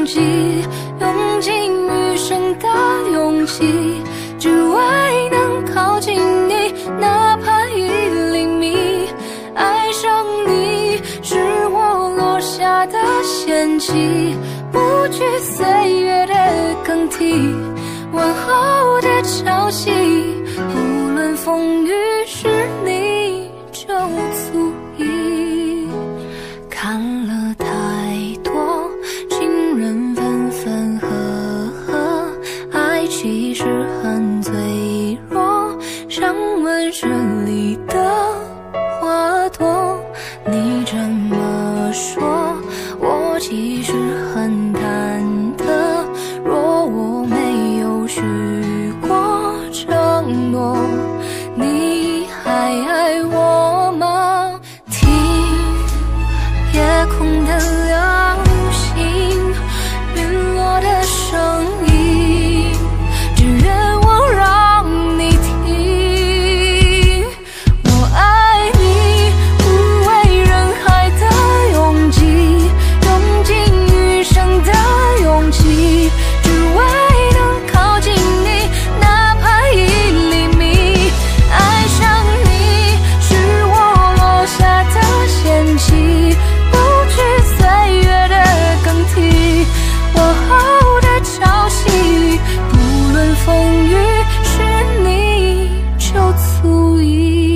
记，用尽余生的勇气，只为能靠近你，哪怕1厘米。爱上你是我落下的陷阱，不惧岁月的更替，问候的潮汐，无论风雨是你就足以。看了太多情人分分合合，爱其实很脆弱，像温室里的花朵。你这么说，我其实很忐忑，若我没有许过承诺，你还爱我吗？听夜空的流星，陨落的声音，只愿我让你听。我爱你，不为人海的拥挤，用尽余生的勇气，只为能靠近你，哪怕1厘米。爱上你是我落下的陷阱，不惧岁月的更替，我后的潮汐，不论风雨是你就足以。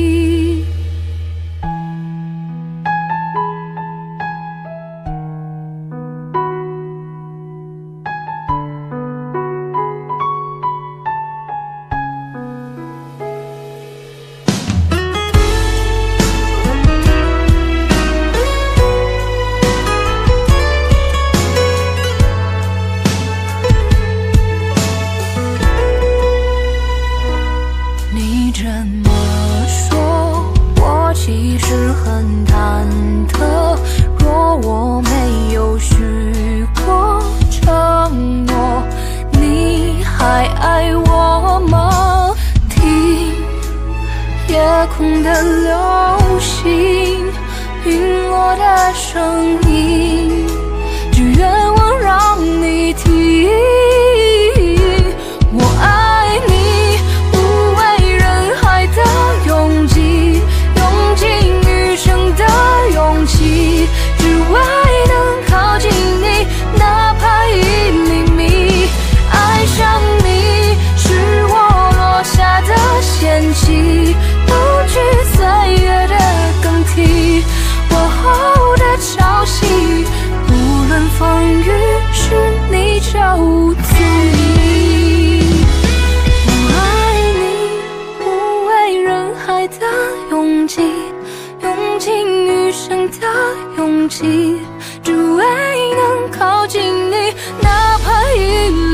你这么说，我其实很忐忑，若我没有许过承诺，你还爱我吗？听夜空的流星，陨落的声音，只愿我让你听。我爱你，不为人海的拥挤，用尽余生的勇气，只为能靠近你，哪怕1厘米。爱上你是我落下的陷阱，不惧岁月的更替，我后的潮汐，无论风雨是你就足以。我爱你，不为人海的拥挤，用尽余生的勇气，只为能靠近你，哪怕1厘米。